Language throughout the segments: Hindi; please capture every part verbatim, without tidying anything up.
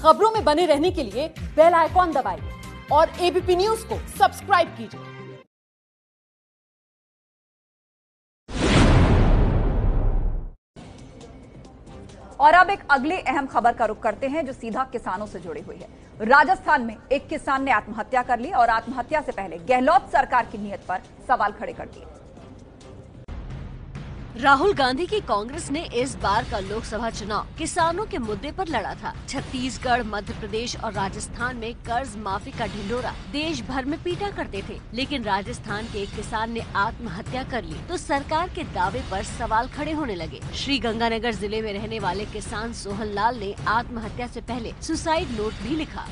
खबरों में बने रहने के लिए बेल आइकॉन दबाइए और एबीपी न्यूज को सब्सक्राइब कीजिए। और अब एक अगली अहम खबर का रुख करते हैं जो सीधा किसानों से जुड़ी हुई है। राजस्थान में एक किसान ने आत्महत्या कर ली और आत्महत्या से पहले गहलोत सरकार की नीयत पर सवाल खड़े कर दिए। राहुल गांधी की कांग्रेस ने इस बार का लोकसभा चुनाव किसानों के मुद्दे पर लड़ा था। छत्तीसगढ़, मध्य प्रदेश और राजस्थान में कर्ज माफी का ढिंढोरा देश भर में पीटा करते थे, लेकिन राजस्थान के एक किसान ने आत्महत्या कर ली तो सरकार के दावे पर सवाल खड़े होने लगे। श्री गंगानगर जिले में रहने वाले किसान सोहन लाल ने आत्महत्या से पहले सुसाइड नोट भी लिखा।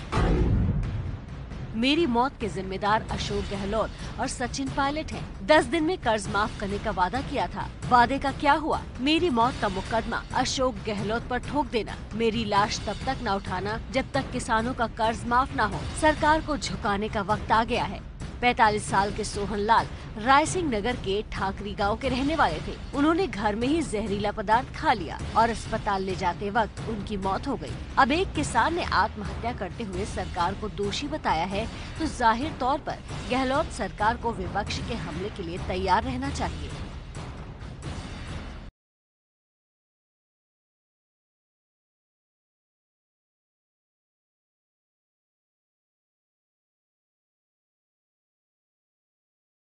मेरी मौत के जिम्मेदार अशोक गहलोत और सचिन पायलट हैं। दस दिन में कर्ज माफ करने का वादा किया था। वादे का क्या हुआ? मेरी मौत का मुकदमा अशोक गहलोत पर ठोक देना, मेरी लाश तब तक न उठाना जब तक किसानों का कर्ज माफ न हो। सरकार को झुकाने का वक्त आ गया है। पैंतालीस साल के सोहन लाल रायसिंह नगर के ठाकरी गांव के रहने वाले थे। उन्होंने घर में ही जहरीला पदार्थ खा लिया और अस्पताल ले जाते वक्त उनकी मौत हो गई। अब एक किसान ने आत्महत्या करते हुए सरकार को दोषी बताया है तो जाहिर तौर पर गहलोत सरकार को विपक्ष के हमले के लिए तैयार रहना चाहिए।